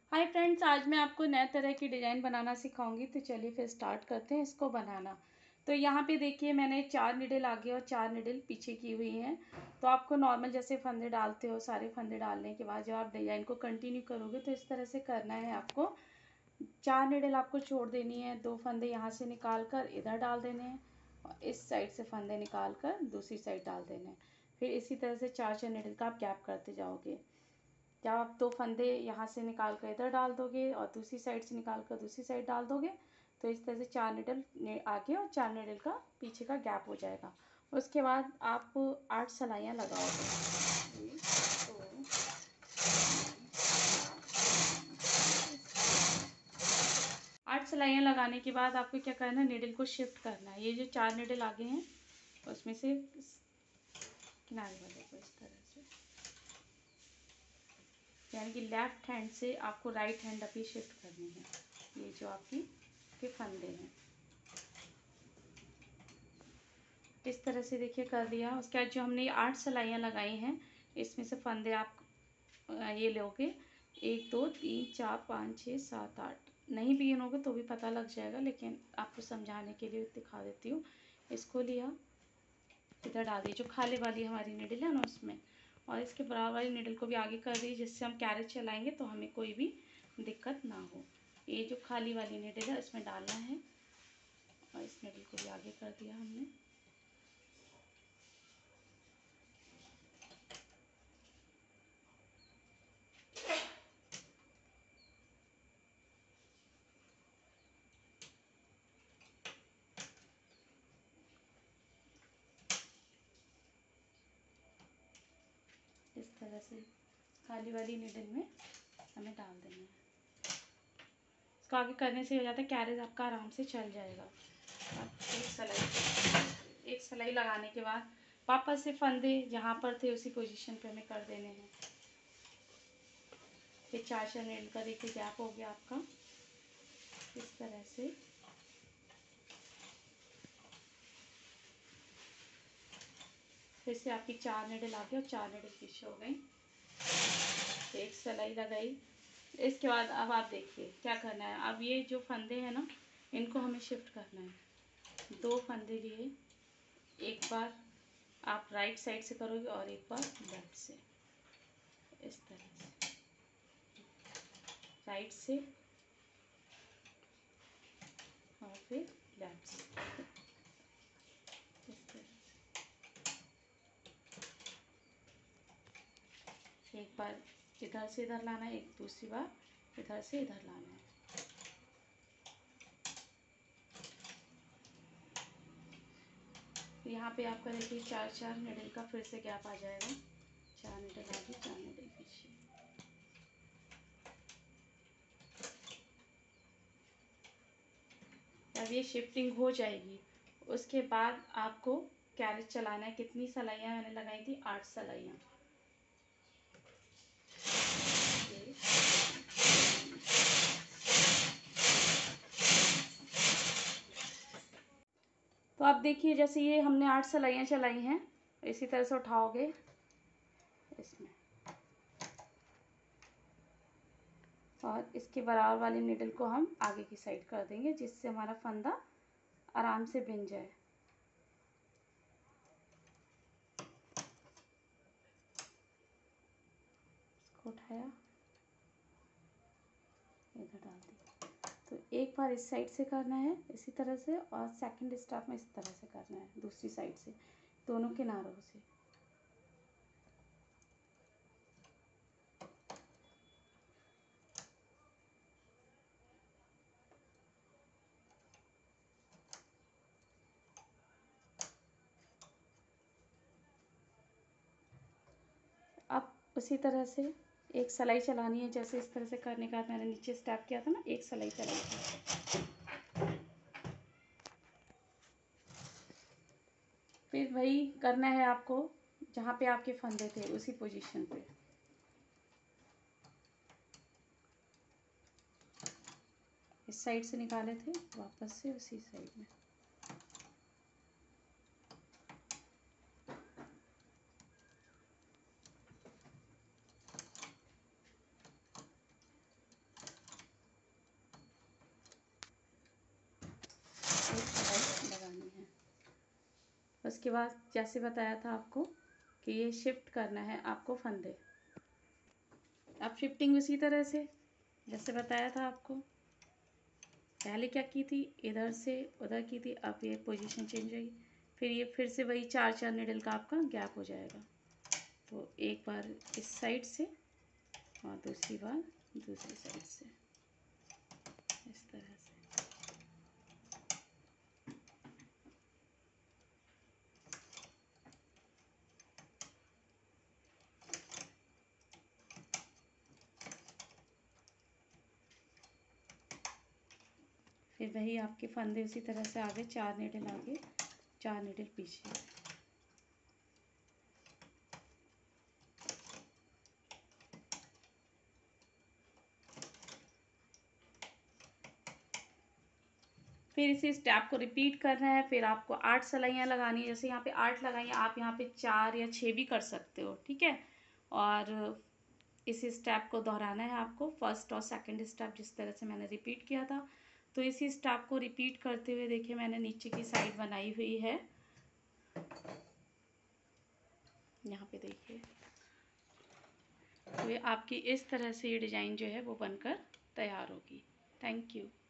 Hi friends, आज मैं आपको नए तरह की डिज़ाइन बनाना सिखाऊंगी। तो चलिए फिर स्टार्ट करते हैं इसको बनाना। तो यहाँ पे देखिए मैंने 4 निडल आगे और 4 निडल पीछे की हुई हैं। तो आपको नॉर्मल जैसे फंदे डालते हो, सारे फंदे डालने के बाद जब आप डिज़ाइन को कंटिन्यू करोगे तो इस तरह से करना है आपको। 4 निडल आपको छोड़ देनी है, 2 फंदे यहाँ से निकाल कर इधर डाल देने हैं और इस साइड से फंदे निकाल कर दूसरी साइड डाल देने हैं। फिर इसी तरह से 4-4 निडल का आप गैप करते जाओगे। जब आप 2 फंदे यहाँ से निकाल कर इधर डाल दोगे और दूसरी साइड से निकाल कर दूसरी साइड डाल दोगे तो इस तरह से 4 निडल आगे और 4 निडल का पीछे का गैप हो जाएगा। उसके बाद आप 8 सिलाइयाँ लगाओगे। 8 सिलाइयाँ लगाने के बाद आपको क्या करना है, निडल को शिफ्ट करना है। ये जो 4 निडल आगे हैं उसमें से किनारे वाले को इस तरह से, यानी कि लेफ्ट हैंड से आपको राइट हैंड अभी शिफ्ट करनी है। ये जो आपकी के फंदे हैं इस तरह से देखिए कर दिया। उसके बाद जो हमने 8 सिलाइयाँ लगाई हैं इसमें से फंदे आप ये लोगे 1 2 3 4 5 6 7 8। नहीं भी गिनोगे तो भी पता लग जाएगा, लेकिन आपको समझाने के लिए दिखा देती हूँ। इसको लिया, इधर डाल दी जो खाली वाली हमारी निडल है ना उसमें, और इसके बराबर वाली निडल को भी आगे कर दी जिससे हम कैरेज चलाएंगे तो हमें कोई भी दिक्कत ना हो। ये जो खाली वाली निडल है इसमें डालना है और इस निडल को भी आगे कर दिया हमने। इस तरह से खाली वाली निडल में हमें डाल देना है। इसको आगे करने से हो जाता है कैरेज आपका आराम से चल जाएगा। एक सिलाई लगाने के बाद वापस से फंदे जहाँ पर थे उसी पोजीशन पे हमें कर देने हैं। फिर 4 निडल का देखिए गैप हो गया आपका इस तरह से। फिर से आपकी 4 निडल आगे और 4 निडल पीछे हो गई। एक सिलाई लगाई। इसके बाद अब आप देखिए क्या करना है। अब ये जो फंदे हैं ना इनको हमें शिफ्ट करना है। 2 फंदे लिए, एक बार आप राइट साइड से करोगे और एक बार लेफ्ट से, इस तरह से राइट से और फिर लेफ्ट से, इस तरह से। एक बार इधर से इधर लाना है, एक दूसरी बार इधर से इधर लाना है। यहाँ पे आपका देखिए 4-4 निडल का फिर से गैप आ जाएगा। 4 निडल आगे 4 निडल पीछे। जब ये शिफ्टिंग हो जाएगी उसके बाद आपको कैरेज चलाना है। कितनी सिलाइयाँ मैंने लगाई थी? 8 सिलाइयाँ। तो आप देखिए जैसे ये हमने 8 सिलाइयाँ चलाई हैं, इसी तरह से उठाओगे इसमें और इसके बराबर वाली निडल को हम आगे की साइड कर देंगे जिससे हमारा फंदा आराम से बिन जाए। इसको उठाया, इधर डाल दिया। तो एक बार इस साइड से करना है इसी तरह से और सेकंड स्टेप में इस तरह से करना है दूसरी साइड से, दोनों किनारों से। अब उसी तरह से एक सिलाई चलानी है। जैसे इस तरह से करने के बाद मैंने नीचे स्टेप किया था ना, एक सिलाई चलाई थी। फिर वही करना है आपको जहाँ पे आपके फंदे थे उसी पोजीशन पे। इस साइड से निकाले थे वापस से उसी साइड में। उसके बाद जैसे बताया था आपको कि ये शिफ्ट करना है आपको फंदे। अब शिफ्टिंग उसी तरह से जैसे बताया था आपको, पहले क्या की थी, इधर से उधर की थी, अब ये पोजीशन चेंज होगी, फिर ये फिर से वही 4 नीडल का आपका गैप हो जाएगा। तो एक बार इस साइड से और दूसरी बार दूसरी साइड से, इस तरह से। फिर वही आपके फंदे उसी तरह से आगे 4 नीडल आगे 4 नीडल पीछे। फिर इसी स्टेप को रिपीट करना है। फिर आपको 8 सिलाइयाँ लगानी है। जैसे यहाँ पे 8 लगाई, आप यहाँ पे 4 या 6 भी कर सकते हो, ठीक है। और इसी स्टेप को दोहराना है आपको, फर्स्ट और सेकंड स्टेप जिस तरह से मैंने रिपीट किया था। तो इसी स्टेप को रिपीट करते हुए देखिए मैंने नीचे की साइड बनाई हुई है, यहाँ पे देखिए। तो ये आपकी इस तरह से ये डिज़ाइन जो है वो बनकर तैयार होगी। Thank you.